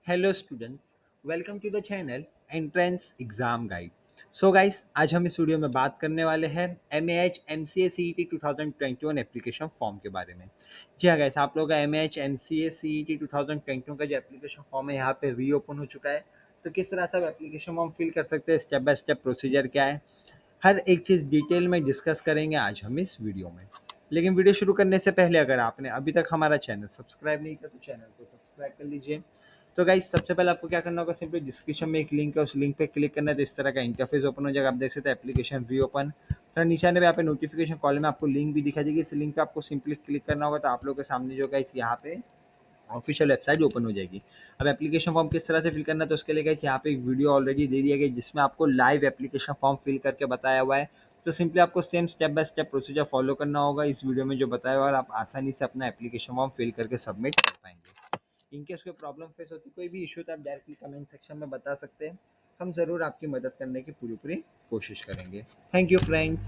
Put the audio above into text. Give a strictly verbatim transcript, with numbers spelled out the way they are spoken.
Hello students, welcome to the channel entrance exam guide. So guys, आज हम इस video में बात करने वाले हैं M A H M C A C E T two thousand twenty one application form के बारे में। जी हाँ गाइस, आप लोगों का M A H M C A C E T two thousand twenty one का जो एप्लीकेशन फॉर्म है यहाँ पे रीओपन हो चुका है। तो किस तरह से आप एप्लीकेशन फॉर्म फिल कर सकते हैं, स्टेप बाय स्टेप प्रोसीजर क्या है, हर एक चीज़ डिटेल में डिस्कस करेंगे आज हम इस वीडियो में। लेकिन वीडियो शुरू करने से पहले अगर आपने अभी तक हमारा चैनल सब्सक्राइब नहीं किया तो चैनल को सब्सक्राइब कर लीजिए। तो गाइस, सबसे पहले आपको क्या करना होगा, सिंपली डिस्क्रिप्शन में एक लिंक है, उस लिंक पे क्लिक करना है तो इस तरह का इंटरफेस ओपन हो जाएगा। आप देख सकते हैं एप्लीकेशन रीओपन। थोड़ा नीचे आने पे यहाँ पे नोटिफिकेशन कॉलम में आपको लिंक भी दिखा देगी। इस लिंक पे आपको सिंपली क्लिक करना होगा तो आप लोगों के सामने जो गाइस यहाँ पे ऑफिशियल वेबसाइट ओपन हो जाएगी। अब एप्लीकेशन फॉर्म किस तरह से फिल करना है तो उसके लिए गाइस यहाँ पे एक वीडियो ऑलरेडी दे दिया गया जिसमें आपको लाइव एप्लीकेशन फॉर्म फिल करके बताया हुआ है। तो सिंपली आपको same step by step procedure follow करना होगा इस वीडियो में जो बताया हुआ है, और आप आसानी से अपना एप्लीकेशन फॉर्म फिल करके सबमिट कर पाएंगे। इनकेस कोई प्रॉब्लम फेस होती, कोई भी इशू तो आप डायरेक्टली कमेंट सेक्शन में बता सकते हैं। हम ज़रूर आपकी मदद करने की पूरी पूरी कोशिश करेंगे। Thank you friends.